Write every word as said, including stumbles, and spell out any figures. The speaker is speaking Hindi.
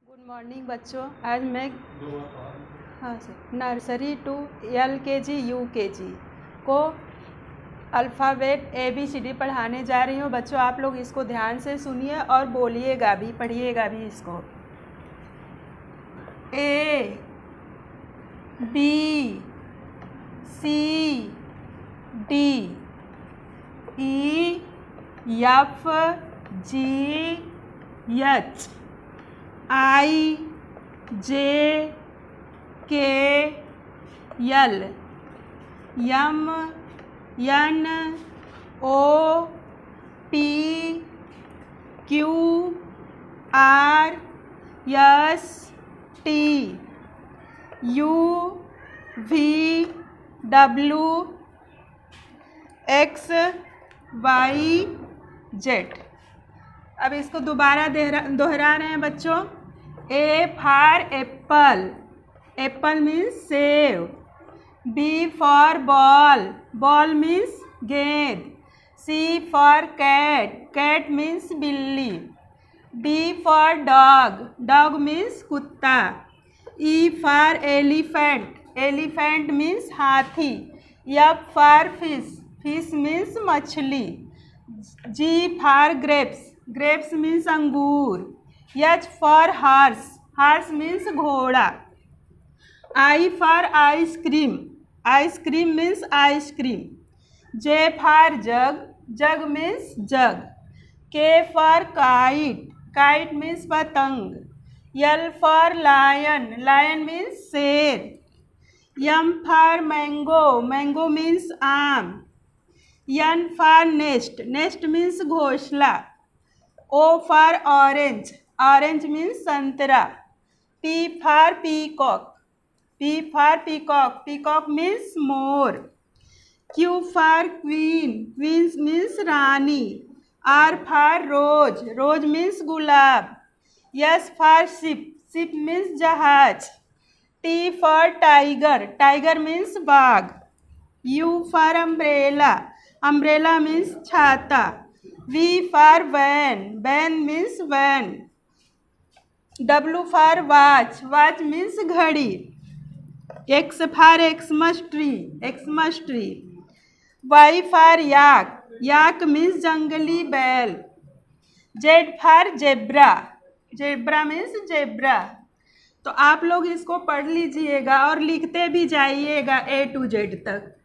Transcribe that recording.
गुड मॉर्निंग बच्चों। आज मैं हाँ सर नर्सरी टू एल के जी यू के जी को alphabet A B C D पढ़ाने जा रही हूँ। बच्चों आप लोग इसको ध्यान से सुनिए और बोलिएगा भी, पढ़िएगा भी इसको। A B C D E F G H I J K L M N O P Q R S T U V W X Y Z. अब इसको दोबारा दोहरा रहे हैं बच्चों। A for apple, apple means सेव। B for ball, ball means गेंद। C for cat, cat means बिल्ली। D for dog, dog means कुत्ता। E for elephant, elephant means हाथी। F for fish, fish means मछली। G for grapes, grapes means अंगूर। H for horse, horse means घोड़ा। I for ice cream, ice cream means ice cream. J for jug, jug means jug. K for kite, kite means पतंग। L for lion, lion means शेर। M for mango, mango means आम। N for nest, nest means घोंसला। O for orange, orange means संतरा। P for peacock, P for peacock, peacock means मोर। Q for queen, queen means रानी। R for rose, rose means गुलाब। S for ship, ship means जहाज। T for tiger, tiger means बाघ। U for umbrella, umbrella means छाता। V for van, van means van. W for watch, watch means घड़ी। X for Xmas tree, Xmas tree. Y for yak, yak means जंगली बैल। Z for zebra, zebra means zebra. तो आप लोग इसको पढ़ लीजिएगा और लिखते भी जाइएगा ए टू जेड तक।